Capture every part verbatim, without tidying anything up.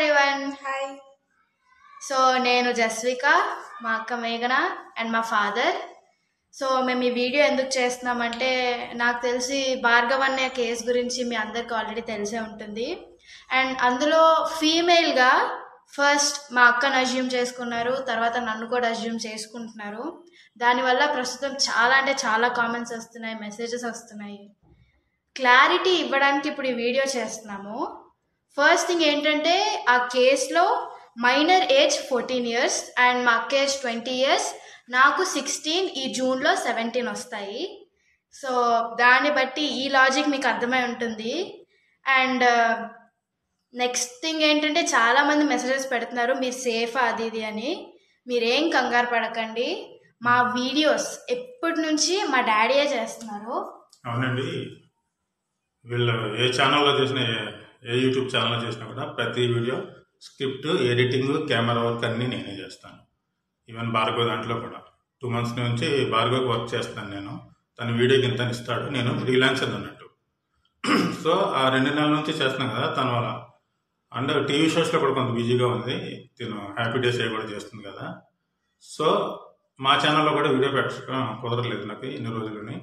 everyone. Hi. So నేను జస్విక, మా అక్క మేఘన అండ్ మా ఫాదర్. సో మేము ఈ వీడియో ఎందుకు చేస్తున్నామంటే నాకు తెలిసి భార్గవ్ అనే కేసు గురించి మీ అందరికి ఆల్రెడీ తెలిసే ఉంటుంది. అండ్ అందులో ఫీమేల్గా ఫస్ట్ మా అక్కను అజ్యూమ్ చేసుకున్నారు, తర్వాత నన్ను కూడా అజ్యూమ్ చేసుకుంటున్నారు. దానివల్ల ప్రస్తుతం చాలా అంటే చాలా కామెంట్స్ వస్తున్నాయి, మెసేజెస్ వస్తున్నాయి. క్లారిటీ ఇవ్వడానికి ఇప్పుడు ఈ వీడియో చేస్తున్నాము. ఫస్ట్ థింగ్ ఏంటంటే ఆ కేసులో minor age fourteen years and మా అక్క ఏజ్ ట్వంటీ ఇయర్స్, నాకు సిక్స్టీన్, ఈ జూన్లో సెవెంటీన్ వస్తాయి. సో దాన్ని బట్టి ఈ లాజిక్ మీకు అర్థమై ఉంటుంది. అండ్ నెక్స్ట్ థింగ్ ఏంటంటే చాలామంది మెసేజెస్ పెడుతున్నారు మీరు సేఫా అది ఇది అని. మీరేం కంగారు పడకండి, మా వీడియోస్ ఎప్పటి నుంచి మా డాడీయే చేస్తున్నారు. అవునండి, వీళ్ళు ఏ ఛానల్లో చేసిన ఏ యూట్యూబ్ ఛానల్లో చేసినా కూడా ప్రతి video script, editing, camera work అన్నీ నేనే చేస్తాను. ఈవెన్ భార్గవ్ దాంట్లో కూడా టూ మంత్స్ నుంచి భార్గవ్ వర్క్ చేస్తాను నేను. తన వీడియోకి ఇంత ఇస్తాడు, నేను ఫ్రీలాన్సర్ అన్నట్టు. సో ఆ రెండు నెలల నుంచి చేస్తున్నాను కదా తన వల్ల. అండ్ టీవీ షోస్లో కూడా కొంత బిజీగా ఉంది, తిను హ్యాపీ డేస్ ఏ కూడా చేస్తుంది కదా. సో మా ఛానల్లో కూడా వీడియో పెట్టడం కుదరలేదు నాకు ఇన్ని రోజులని.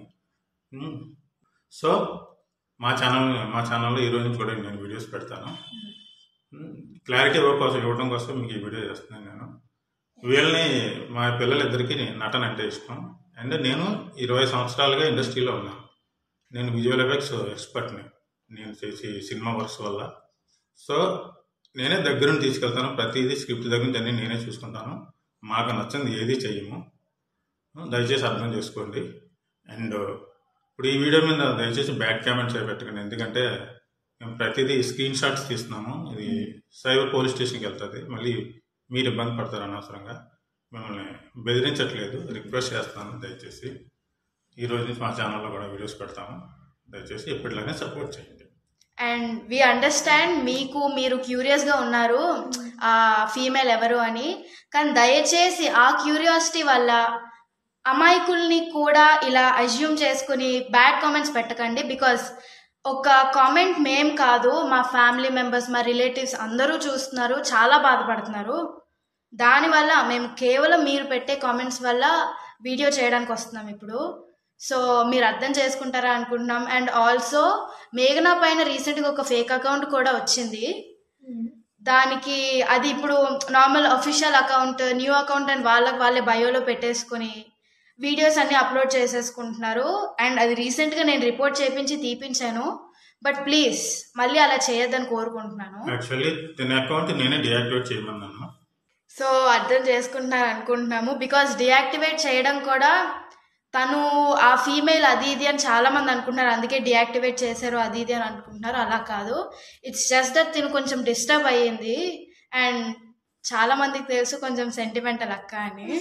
సో మా ఛానల్ మా ఛానల్లో ఈ రోజు నుంచి కూడా నేను వీడియోస్ పెడతాను. క్లారిటీ ఇవ్వ కోసం ఇవ్వడం కోసం మీకు ఈ వీడియో చేస్తున్నాను నేను. వీళ్ళని మా పిల్లలిద్దరికీ నటన అంటే ఇష్టం. అండ్ నేను ఇరవై సంవత్సరాలుగా ఇండస్ట్రీలో ఉన్నాను. నేను విజువల్ ఎఫెక్ట్స్ ఎక్స్పర్ట్ని నేను చేసి సినిమా వర్క్స్ వల్ల. సో నేనే దగ్గరుండి తీసుకెళ్తాను, ప్రతిదీ స్క్రిప్ట్ దగ్గర నుంచి అన్నీ నేనే చూసుకుంటాను. మాకు నచ్చింది ఏది చెయ్యము, దయచేసి అర్థం చేసుకోండి. అండ్ ఇప్పుడు ఈ వీడియో మీద దయచేసి బ్యాక్ కామెంట్స్ అవి పెట్టకండి, ఎందుకంటే మేము ప్రతిదీ స్క్రీన్ షాట్స్ తీస్తున్నాము. ఇది సైబర్ పోలీస్ స్టేషన్కి వెళ్తుంది, మళ్ళీ మీరు ఇబ్బంది పడతారు అనవసరంగా. మిమ్మల్ని బెదిరించట్లేదు, రిక్వెస్ట్ చేస్తాను దయచేసి. ఈ రోజు నుంచి మా ఛానల్లో కూడా వీడియోస్ పెడతాము, దయచేసి ఎప్పటిలానే సపోర్ట్ చేయండి. అండ్ వి అండర్స్టాండ్ మీకు మీరు క్యూరియస్గా ఉన్నారు ఆ ఫీమేల్ ఎవరు అని, కానీ దయచేసి ఆ క్యూరియాసిటీ వల్ల అమాయకుల్ని కూడా ఇలా అజ్యూమ్ చేసుకుని బ్యాడ్ కామెంట్స్ పెట్టకండి. బికాస్ ఒక కామెంట్ మేం కాదు, మా ఫ్యామిలీ మెంబర్స్, మా రిలేటివ్స్ అందరూ చూస్తున్నారు, చాలా బాధపడుతున్నారు. దానివల్ల మేము కేవలం మీరు పెట్టే కామెంట్స్ వల్ల వీడియో చేయడానికి వస్తున్నాం ఇప్పుడు. సో మీరు అర్థం చేసుకుంటారా అనుకుంటున్నాం. అండ్ ఆల్సో మేఘనా పైన రీసెంట్గా ఒక ఫేక్ అకౌంట్ కూడా వచ్చింది. దానికి అది ఇప్పుడు normal official account, new account అని వాళ్ళకి వాళ్ళే బయోలో పెట్టేసుకొని వీడియోస్ అన్ని అప్లోడ్ చేసేసుకుంటున్నారు. అండ్ అది రీసెంట్గా నేను రిపోర్ట్ చేయించి తీపించాను. బట్ ప్లీజ్ మళ్ళీ అలా చేయొద్దని కోరుకుంటున్నాను. యాక్చువల్లీ తన అకౌంట్ నేనే డియాక్టివేట్ చేయమన్నాను. సో అర్థం చేసుకుంటున్నారు అనుకుంటున్నాము. బికాస్ డియాక్టివేట్ చేయడం కూడా తను ఆ ఫీమేల్ అది ఇది అని చాలా మంది అనుకుంటున్నారు, అందుకే డియాక్టివేట్ చేశారు అది ఇది అని అనుకుంటున్నారు. అలా కాదు, ఇట్స్ జస్ట్ దట్ తిను కొంచెం డిస్టర్బ్ అయ్యింది. అండ్ చాలా మందికి తెలుసు కొంచెం సెంటిమెంటల్ అక్క అని,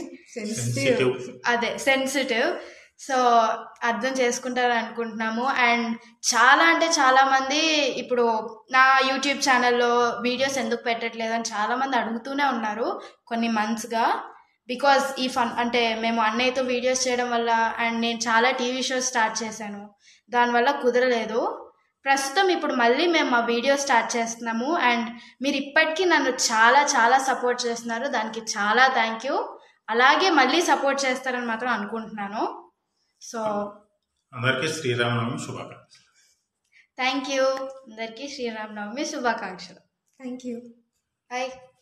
అదే సెన్సిటివ్. సో అర్థం చేసుకుంటారు అనుకుంటున్నాము. అండ్ చాలా అంటే చాలా మంది ఇప్పుడు నా యూట్యూబ్ ఛానల్లో వీడియోస్ ఎందుకు పెట్టట్లేదు అని చాలా మంది అడుగుతూనే ఉన్నారు కొన్ని మంత్స్గా. బికాజ్ ఈ ఫన్ అంటే మేము అన్నయ్యతో వీడియోస్ చేయడం వల్ల అండ్ నేను చాలా టీవీ షోస్ స్టార్ట్ చేశాను, దానివల్ల కుదరలేదు. ప్రస్తుతం ఇప్పుడు మళ్ళీ మేము మా వీడియో స్టార్ట్ చేస్తున్నాము. అండ్ మీరు ఇప్పటికీ నన్ను చాలా చాలా సపోర్ట్ చేస్తున్నారు, దానికి చాలా థ్యాంక్ యూ. అలాగే మళ్ళీ సపోర్ట్ చేస్తారని మాత్రం అనుకుంటున్నాను. సో అందరికీ శ్రీరామనవమి శుభాకాంక్షలు. Thank you. అందరికీ శ్రీరామనవమి శుభాకాంక్షలు. Thank you. బాయ్.